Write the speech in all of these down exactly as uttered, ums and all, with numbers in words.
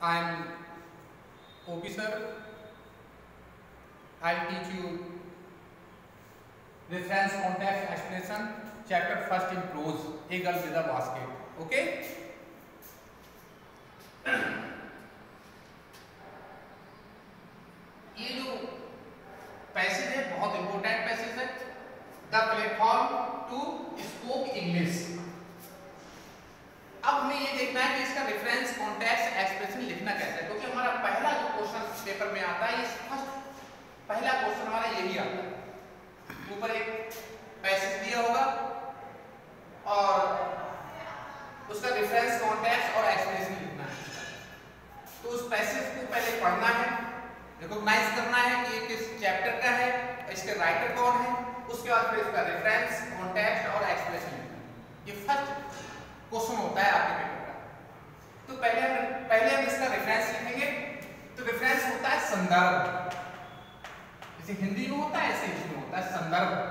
I am O P sir. I will teach you reference context explanation chapter first in prose, A Girl with a Basket. Okay? ये जो passage है बहुत important passage है, the platform to spoke English. अब हमें ये देखना है कि इसका रेफरेंस कॉन्टेक्स्ट एक्सप्रेशन लिखना कैसे है, क्योंकि हमारा पहला जो क्वेश्चन पेपर में आता है, ये फर्स्ट पहला क्वेश्चन हमारा यही आता है। ऊपर एक पैसेज दिया होगा और उसका रेफरेंस कॉन्टेक्स्ट और एक्सप्रेशन लिखना है। तो उस पैसेज को पहले पढ़ना है, रिकॉग्नाइज करना है कि ये किस चैप्टर का है, इसके राइटर कौन है, उसके बाद फिर इसका रेफरेंस कॉन्टेक्स्ट और एक्सप्रेशन लिखना है। ये फर्स्ट क्वेश्चन होता है आपके पेपर का। तो पहले हम पहले हम इसका रेफरेंस लिखेंगे। तो रेफरेंस होता है संदर्भ, जैसे हिंदी में होता है ऐसे इसमें होता है संदर्भ।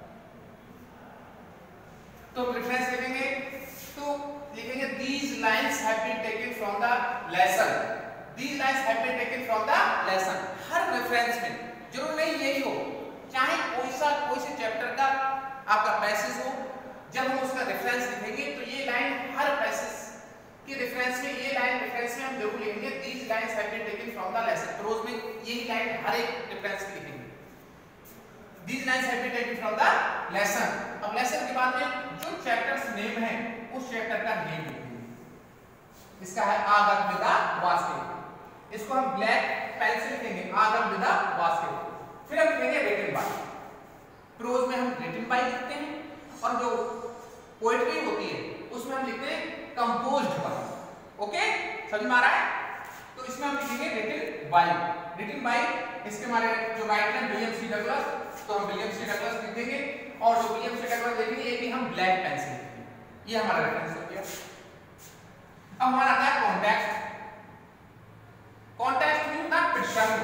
तो हम रेफरेंस लिखेंगे तो लिखेंगे these lines have been taken from the lesson. These lines have been taken from the lesson। हर रेफरेंस में जरूर नहीं यही हो, चाहे कोई सा कोई से चैप्टर का आपका पैसेज हो, जब हम उसका रेफरेंस लिखेंगे तो ये लाइन हर पैसेज के रेफरेंस में, ये लाइन रेफरेंस में हम जरूर लिखेंगे these lines have been taken from the lesson। Prose में यही लाइन हर एक रेफरेंस की लिखेंगे these lines have been taken from the lesson। अब लेसन के बाद में जो चैप्टर्स नेम है उस चैप्टर का नेम लिखेंगे। इसका है आगम विदा वास्ते, इसको हम ब्लैक पेन से लिखेंगे आगम विदा वास्ते। फिर हम लिखेंगे रिटन बाय। प्रोज में हम रिटन बाय लिखते हैं और जो पोएट्री होती है उसमें हम लिखते हैं कंपोज्ड बाय। ओके, समझ में आ रहा है? तो इसमें हम लिखेंगे रिटन बाय। रिटन बाय इसके हमारे जो राइटर हैं विलियम सी डगलस, तो हम विलियम सी डगलस लिख देंगे और जो विलियम सी डगलस लिखेंगे ये भी हम ब्लैक पेन से लिखेंगे। ये हमारा रेफरेंस हो गया। अब हमारा आता है कॉन्टेक्स्ट। कॉन्टेक्स्ट में होता है प्रसंग।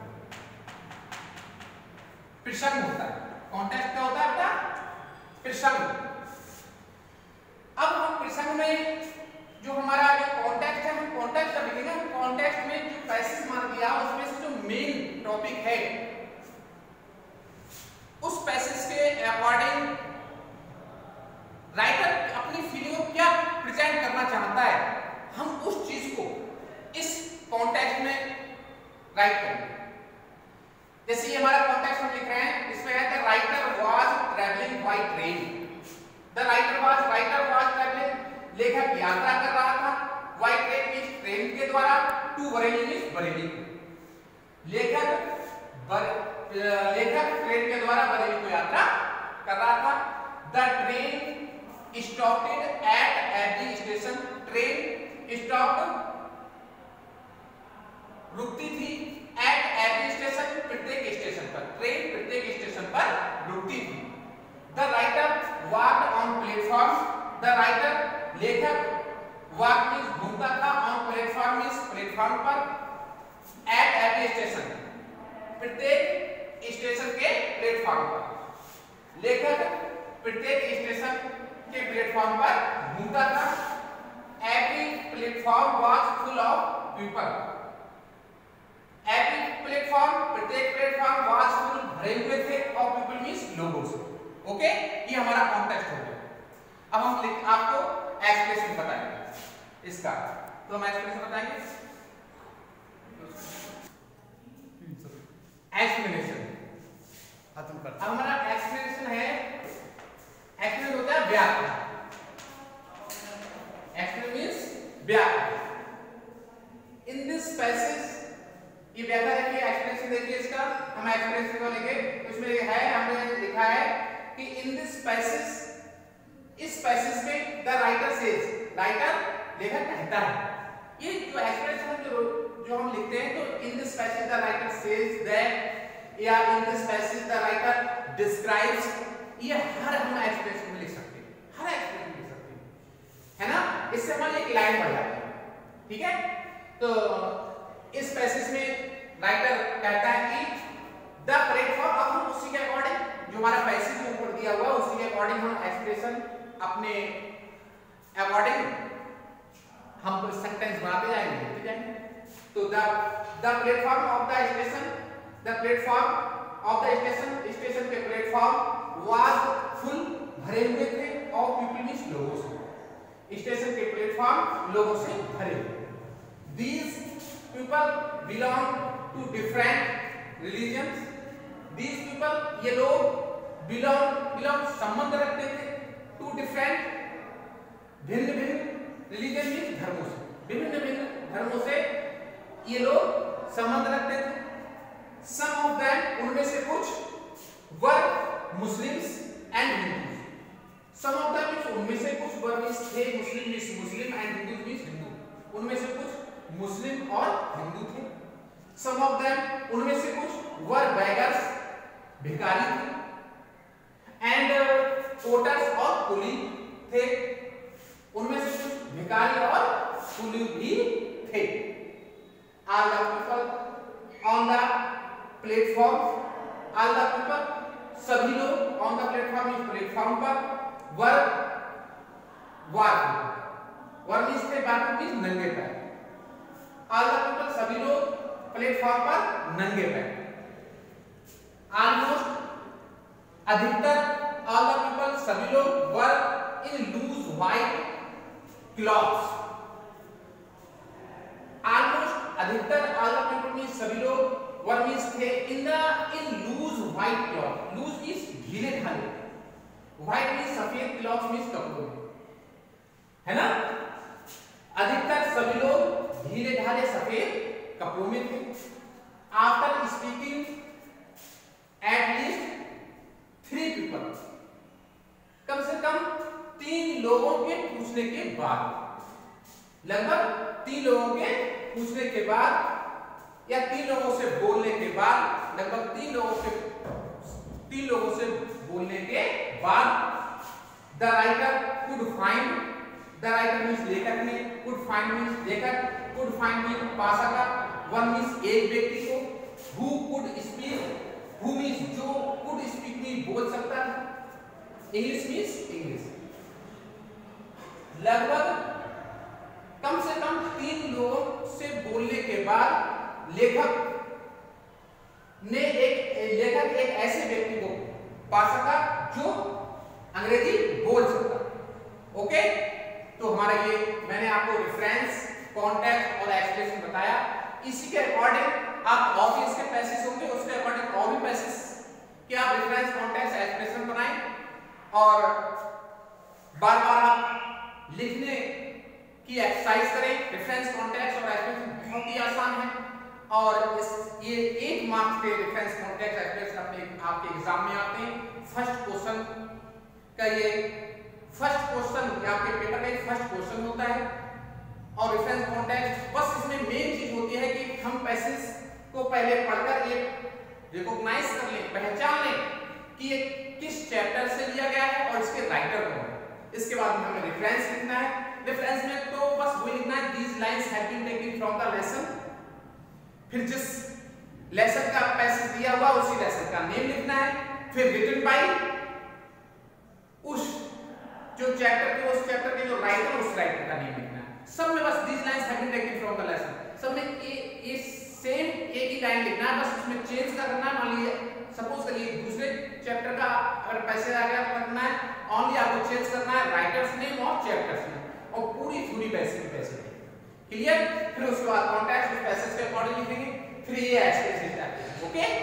प्रसंग होता है, कॉन्टेक्स्ट क्या होता है बेटा? प्रसंग। अब हम प्रसंग में जो हमारा जो कॉन्टेक्स्ट है, हम कॉन्टेक्स्ट का लिखेंगे। हम कॉन्टेक्स्ट में जो पैसेज मान लिया उसमें से जो मेन टॉपिक है उस पैसेज के अकॉर्डिंग राइटर अपनी फीलिंग को क्या प्रेजेंट करना चाहता है, हम उस चीज को इस कॉन्टेक्स्ट में राइट करेंगे। जैसे ये हमारा कॉन्टेक्स्ट हम लिख रहे हैं, इसमें है the writer was travelling by train. The writer was writer was travelling, लेखक यात्रा कर रहा था। बाय ट्रेन मींस ट्रेन के द्वारा, टू बरेली मींस बरेली। लेखक बर लेखक ट्रेन के द्वारा बरेली को यात्रा कर रहा था। The train stopped at every station. Train stopped रुकती थी एट एवरी स्टेशन, प्रत्येक स्टेशन पर। ट्रेन प्रत्येक स्टेशन पर रुकती थी। The writer walked on platform. The writer लेखक वॉक मींस घूमता था, ऑन प्लेटफॉर्म मींस प्लेटफॉर्म पर। एट एवरी स्टेशन प्रत्येक स्टेशन के प्लेटफॉर्म पर। लेखक प्रत्येक स्टेशन के प्लेटफॉर्म पर घूमता था। Every platform was full of people. Every platform प्रत्येक प्लेटफॉर्म वाज फुल भरे हुए थे और पीपल मींस लोगों से। ओके, ये हमारा कॉन्टेक्स्ट हो गया। अब हम लिख आपको एक्सप्रेशन बताएंगे इसका। तो हम एक्सप्रेशन बताएंगे। एक्सप्लेनेशन अब हमारा एक्सप्लेनेशन है, एक्सप्लेनेशन होता है व्याख्या। एक्सप्लेनेशन मींस व्याख्या। इन दिस पैसेज, ये व्याख्या देखिए, एक्सप्रेशन देखिए इसका। हम एक्सप्रेशन को लेंगे, उसमें है हमने लिखा है कि इन दिस पैसेज, इस पैसेज में द राइटर सेज, राइटर लेखक कहता है। ये जो एक्सप्रेशन जो जो हम लिखते हैं, तो in this passage the writer says that, या in this passage the writer describes, ये हर हम एक्सप्रेशन में लिख सकते हैं, हर एक्सप्रेशन में लिख सकते हैं, है ना? इससे हमारी एक लाइन बढ़ जाती है। ठीक है, तो इस पैसेज में राइटर कहता है कि द प्लेटफॉर्म, अब हम उसी के अकॉर्डिंग जो हमारा पैसेज के ऊपर दिया हुआ है उसी के अकॉर्डिंग हम एक्सप्रेशन अपने अकॉर्डिंग हम सेंटेंस बनाते जाएंगे, लिखते जाएंगे। तो the the platform of the station the platform of the station station के प्लेटफॉर्म वाज फुल भरे हुए थे और पीपल मींस लोगों से स्टेशन के प्लेटफॉर्म लोगों से भरे हुए। These people belong to different religions these people ये लोग बिलोंग बिलोंग संबंध रखते थे टू डिफरेंट भिन्न भिन्न रिलीजन मींस धर्मों से विभिन्न भिन्न धर्मों से ये लोग संबंध रखते थे। सम ऑफ देम उनमें से कुछ were Muslims and Hindus some of them means उनमें से कुछ वर मींस थे मुस्लिम मींस मुस्लिम एंड हिंदूज मींस हिंदू उनमें से कुछ मुस्लिम और हिंदू थे। सम ऑफ देम उनमें से कुछ वर बेगर्स भिखारी थे एंड पोर्टर्स और कुली थे उनमें से कुछ भिखारी और कुली भी थे। All the people on the platform, all the people सभी लोग on the platform इस प्लेटफॉर्म पर वर वर वर मींस थे बाकी मींस नंगे पैर। All the people सभी लोग प्लेटफॉर्म पर नंगे पैर। Almost अधिकतर all the people सभी लोग वर in loose white cloths almost अधिकतर all the people means सभी लोग वर मींस थे in the in loose white cloth loose means ढीले ढाले white means सफेद cloth means कपड़ों है ना अधिकतर सभी लोग ढीले ढाले सफेद कपड़ों में थे। After speaking at least three people कम से कम तीन लोगों के पूछने के बाद लगभग तीन लोगों के पूछने के बाद या तीन लोगों से बोलने के बाद लगभग तीन लोगों के तीन लोगों से बोलने के बाद the writer could find the writer means लेखक ने कुड फाइंड मींस लेखक कुड फाइंड मींस पा सका वन मींस एक व्यक्ति को who could speak who means जो कुड स्पीक मींस बोल सकता था इंग्लिश मींस इंग्लिश लगभग कम से कम तीन लोगों से बोलने के बाद लेखक ने एक लेखक एक ऐसे व्यक्ति को पा सका जो अंग्रेजी बोल सकता। ओके तो हमारा ये मैंने आपको रेफरेंस कॉन्टेक्स्ट और एक्सप्रेशन बताया। इसी के अकॉर्डिंग आप और भी इसके पैसेज होंगे उसके अकॉर्डिंग और भी पैसेज कि आप रेफरेंस कॉन्टेक्स्ट एक्सप्रेशन बनाएं और बार बार आप लिखने की एक्सरसाइज करें। रेफरेंस कॉन्टेक्स्ट और एक्सप्रेशन बहुत ही आसान है और इस ये एक मार्क्स के रेफरेंस कॉन्टेक्स्ट एक्सप्रेशन अपने आपके एग्जाम में आते हैं। फर्स्ट क्वेश्चन का ये फर्स्ट क्वेश्चन आपके पेपर का एक फर्स्ट क्वेश्चन होता है और रेफरेंस कॉन्टेक्स्ट बस इसमें मेन चीज होती है कि हम पैसेज को पहले पढ़कर एक रिकॉग्नाइज कर लें पहचान लें कि ये किस चैप्टर से लिया गया है और इसके राइटर कौन है। इसके बाद में हमें रेफरेंस लिखना है। रेफरेंस में तो बस वही लिखना है these lines have been taken from the lesson फिर जिस लेसन का पैसेज दिया हुआ उसी लेसन का नेम लिखना है फिर रिटन बाय उस जो चैप्टर के उस चैप्टर के जो राइटर उस राइटर का नेम लिखना है। सब में बस these lines have been taken from the lesson सब में ये ये सेम एक ही लाइन लिखना है बस उसमें चेंज करना है। मान लीजिए सपोज करिए दूसरे चैप्टर का अगर पैसेज आ गया तो करना है ओनली आपको चेंज करना है राइटर्स नेम और चैप्टर्स नेम और पूरी पूरी पैसेज पैसेज क्लियर। फिर उसके बाद कॉन्टेक्स्ट उस पैसेज के अकॉर्डिंग लिखेंगे फिर ये एक्सप्रेशन ओके।